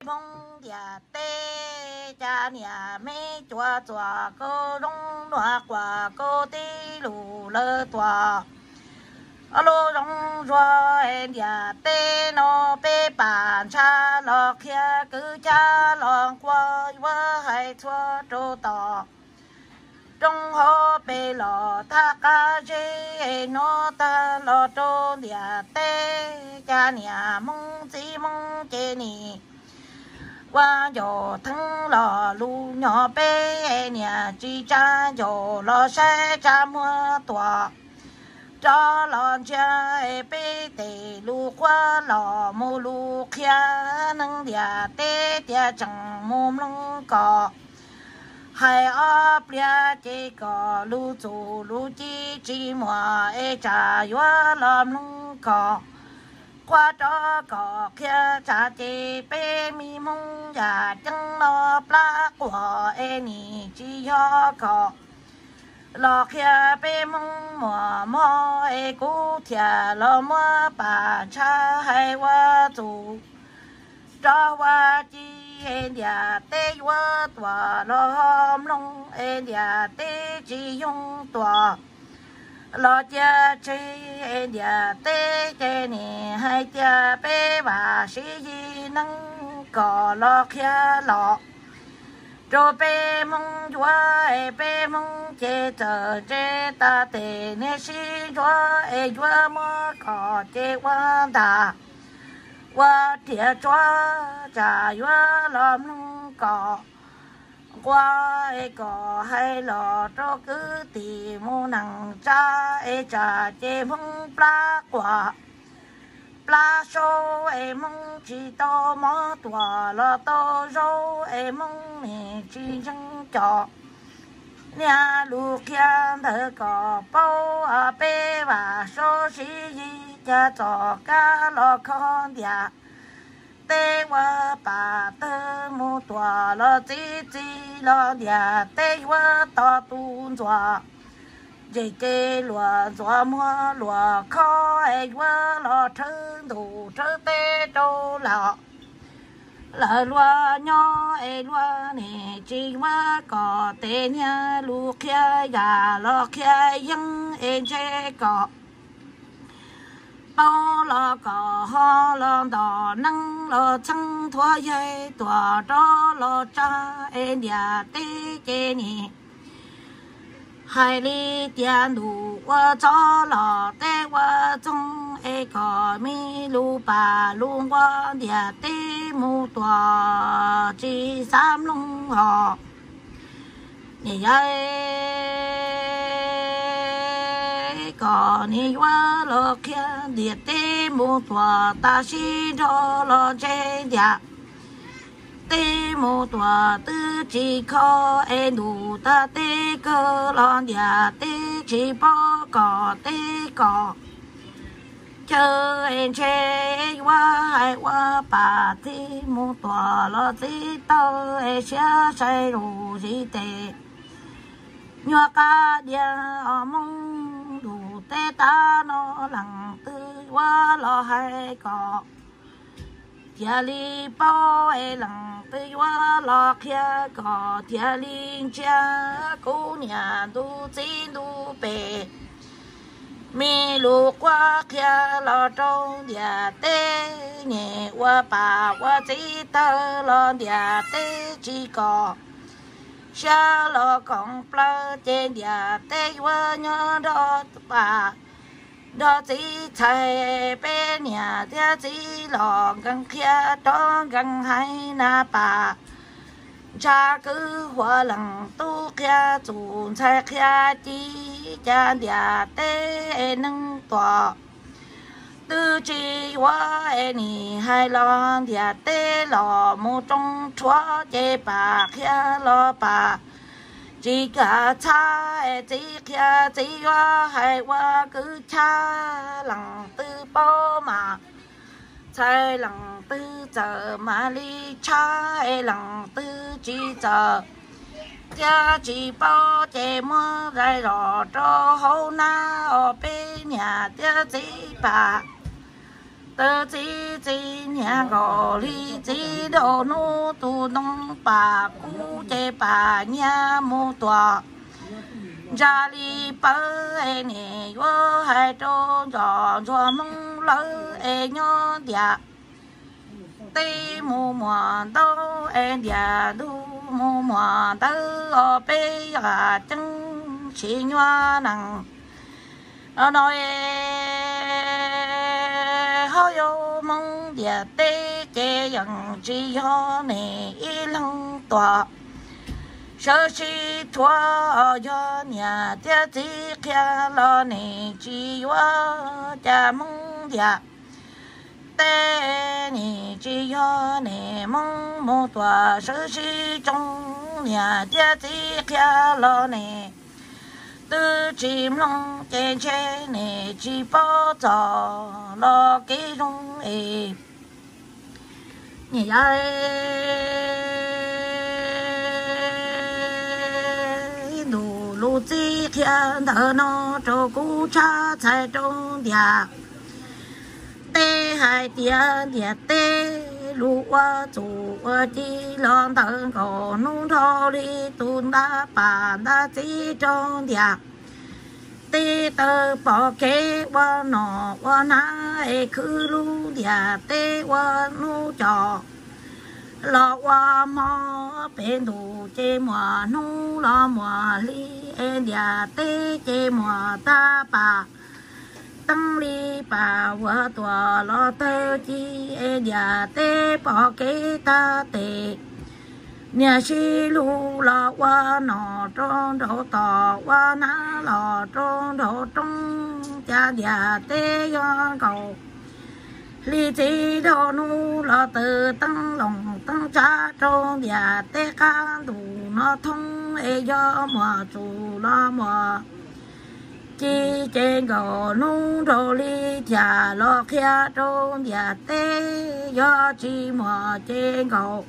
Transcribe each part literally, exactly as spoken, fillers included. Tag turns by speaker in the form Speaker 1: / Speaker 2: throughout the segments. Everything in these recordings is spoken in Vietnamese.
Speaker 1: mong nhà tê cha nhà mẹ chùa chùa cô rong loa quả cô tê lù lơ tòa alo rong rua em nhà tê nó bê bàn cha lọ kia cứ cha lọ qua qua hai chua trô tò trong hồ bê lọ ta ca dê nó ta lọ trô nhà tê cha nhà mong chỉ mong chê nì qua dò thăng lò lu nhỏ bé nhà chi cha dò lò xe cha mua tòa cho lò cha bé tề lu qua lò mu lu kia nâng địa tê địa chẳng mồm lông cò hai ấp lia chỉ cò lu chủ lu chi chi mua e cha yua lòm lông cò qua cho có kia cha chị bé mi mong nhà chân lo pla của em nì chỉ cho có lo kia bé mong mùa mò e cú thia lo mò bà cha hay qua chủ cho qua chi em nhà tê qua tòa lo hôm long em nhà tê chỉ dùng tòa lo cha chi nhà tê chê nè hai cha bé bà sĩ gì nâng cò lo kia lọ cho bé mong chúa bé mong chê chờ chê ta tê nè sĩ chúa ê chúa mơ cò chê quan ta qua thiệt chúa trả chúa lòm nâng cò qua e có hay lò cho cứ tìm mua nằng cha e cha chê mong pla quả pla số e mong chỉ to mó tua lo to rô e mong nè chỉ chân trọ nhà lu kia thơ có bao à bê và số sĩ gì cha trọ cá lo con địa tê qua bà tơ mô tòa lo chi chi lo địa tê qua to tu dọa dê dê lùa dọa mua lùa khó ai qua lo thơ đủ thơ tê đô lọ lọ lùa nhỏ ai lùa nè chi qua có tê nha lù kia gà lo kia dân ai chê có bao lo có ho lo đỏ nắng lo trăng thua dây tòa đó lo cha em nhà tê chê nè hai ly tiền đủ qua cho lo tê qua trong e có mi lu bà lu qua nhà tê mu tòa chỉ sam lông họ nhảy có ni qua lo kia địa tê mu tòa ta si cho lo chê dạ tê mu tòa tư chỉ khó em đủ ta tê cơ lo dạ tê chỉ bỏ có tê có chờ em chê qua hay qua bà tê mu tòa lo tê tơ em sẽ say đủ gì tê nhua ca địa mong đủ tê ta nó lặng tư qua lo hay có tia li bao e lặng tư qua lo kia có tia li cha cô nhà du chín du bể mi lu qua kia lo trong địa tê nhẹ qua bà qua chỉ tơ lo địa tê chỉ có xa lo con pla trên địa tê qua nhớ đó bà đó chỉ thầy bé nhà thế chỉ lo gần kia đó gần hay na bà cha cứ hoa lăng tu kia chủ sai kia chỉ cha địa tê nâng tòa tư chỉ hoa nì hai lo địa tê lo mu trong chúa chế bà kia lo bà chỉ cả cha chỉ kia chỉ hoa hai hoa cứ cha lăng tư bao mà sai lăng tư giờ mà ly cha lăng tư chỉ giờ cha chỉ bao chế mua rai rò cho hậu na ở bên nhà cha chỉ bà tơ chỉ chỉ nhà gò li chỉ đồ nô tu đông bà cú chế bà nhà mô tòa gia li bơ e nè yo hai trô giò giò mong lỡ e nhó địa tê mù mò đâu e địa du mù mò đâu ở bê à chân chỉ nhua nằng ở nói hao yo mong địa tê chế yang chỉ ho nè y lăng tòa sơ si thua cho nhà tia chỉ kia lo nè chỉ wa cha mong địa tê nè chỉ yo nè mong mô tòa sơ si trong nhà tia chỉ kia lo nè từ chim long trên trên nè chỉ bao giờ lo cái rong e nhỉ ai đủ lũ chỉ thiên thờ nó cho cú cha chạy trong địa tê hai tiền địa tê lũ qua chủ qua chi lòng thằng cổ nung thô đi tuôn đá bà đá chỉ trong địa tê tơ bỏ kế qua nọ qua ná e cứ lũ địa tê qua nụ trò lo qua mò bên đủ chê mò nụ lo mò li e địa tê chê mò ta bà tăng li bà vợ tòa lo tơ chi e địa tê bỏ kế ta tê nhà si lu lo qua nọ trong đổ tò qua ná lò trong đổ trong cha địa tê do cầu li chỉ đồ nu lo từ tăng lòng tăng cha trong địa tê ca đủ nó thông e do mò chủ lo mò chi trên gò nung đồ li chả lo kia trong địa tê do chi mò trên gò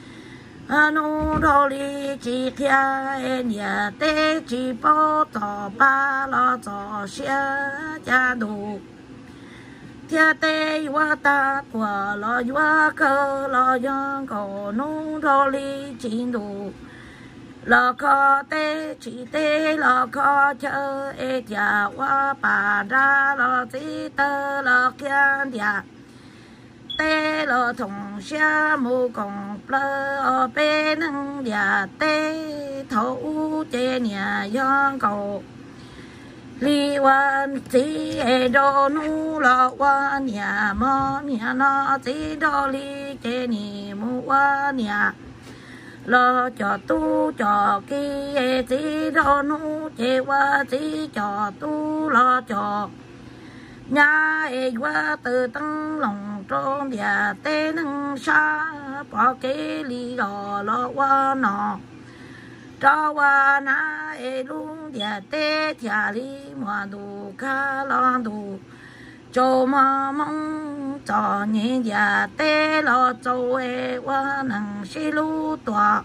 Speaker 1: nung đồ li chi kia en địa tê chi bao tỏ ba lo tỏ xe cha đủ thiên tê wa ta của lo wa cơ lo yang gò nung đồ li chi đủ lo khó tê chỉ tê lo khó chờ e cha wa bà ra lo chỉ tơ lo kian dia tê lo thùng xe mù còn plơ ở bên nâng dia tê thấu trên nhà giang cầu li quan chỉ e đô nu lo quan nhà mò nhà nó chỉ đô li trên nhà mu quan nhà lo cho tu cho kia chỉ lo nu chế qua chỉ cho tu lo cho nhà e qua từ tăng lòng trong địa tê nâng xa bỏ cái li lo lo qua nọ cho qua na e luôn địa tê thia li mà đủ ca lo đủ cho mà mong cho nhẹ địa tê lo cho e qua nâng xí lu tòa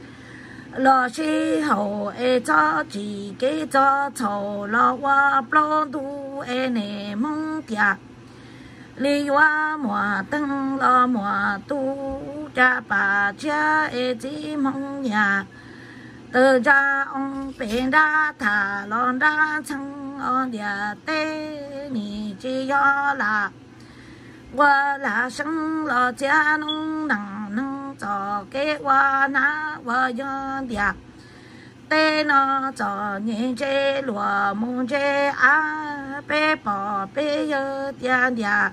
Speaker 1: lo xí hậu e cho chỉ cái cho thầu lo qua lo tu e nè mong tiệt li qua mùa tăng lo mùa tu cha bà cha e chỉ mong nhà từ ra ông bên ra thả lon ra chẳng ở địa tê ni chỉ do là qua là sinh lo cha nông nặng nông cho cái qua na qua do địa tê nó cho nhẹ chế lúa mông chế á bé bỏ bé giờ tiền địa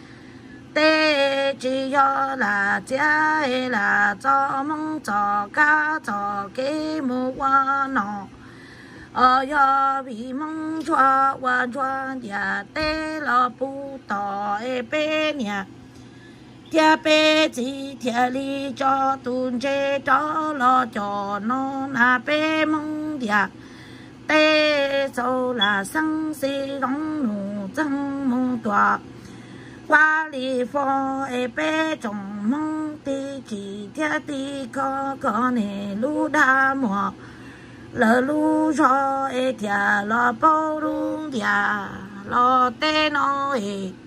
Speaker 1: tê chỉ do là cha là cho mong cho cá cho cái mua qua nọ ở do bị mong cho qua cho nhà tê lo bu tỏ e bé nhà tia bé chỉ tia li cho tuôn chế cho lo cho nó na bé mong địa tê sau là sang si rong nụ trăng mong tỏa hoa li phò e bé trồng mong ti chỉ tia ti có có nè lu đa mò lỡ lu cho e tia lo bao lu dia lo tê nó e